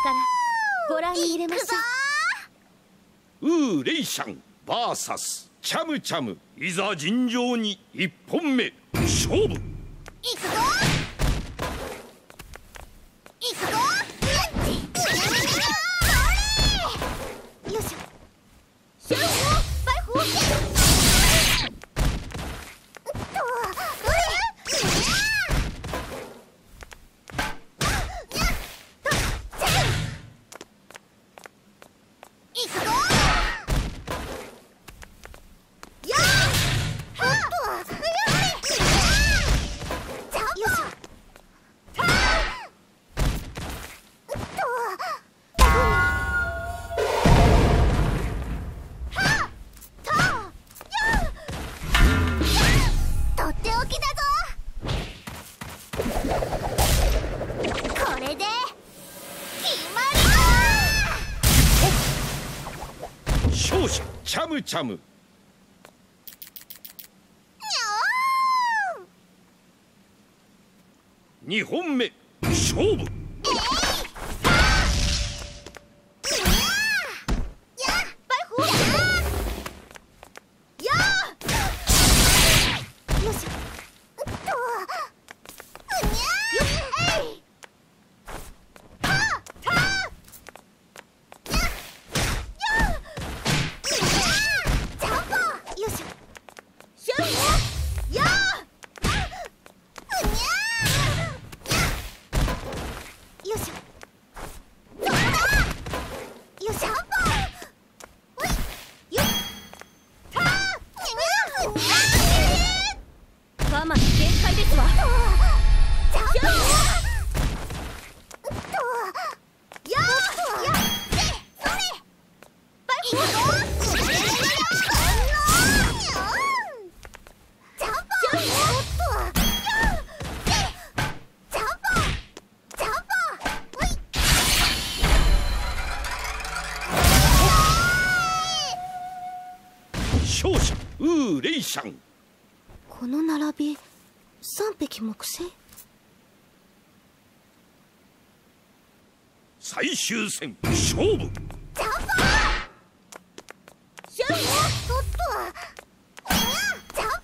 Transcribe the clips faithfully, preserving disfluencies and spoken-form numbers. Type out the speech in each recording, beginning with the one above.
からご覧に入れましょう。ウーレイシャン ブイエス チャムチャム、いざ尋常にいっぽんめ勝負。いくぞいくぞ。よいしょ。シャンホーバイホー。 勝者チャムチャム。にほんめ勝負。我慢限界ですわ。勝者ウーレイシャン。 この並び三匹木星。 最終戦勝負。ジャンプシャンホートットジャンプ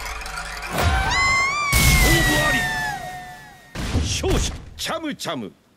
勝者チャムチャム。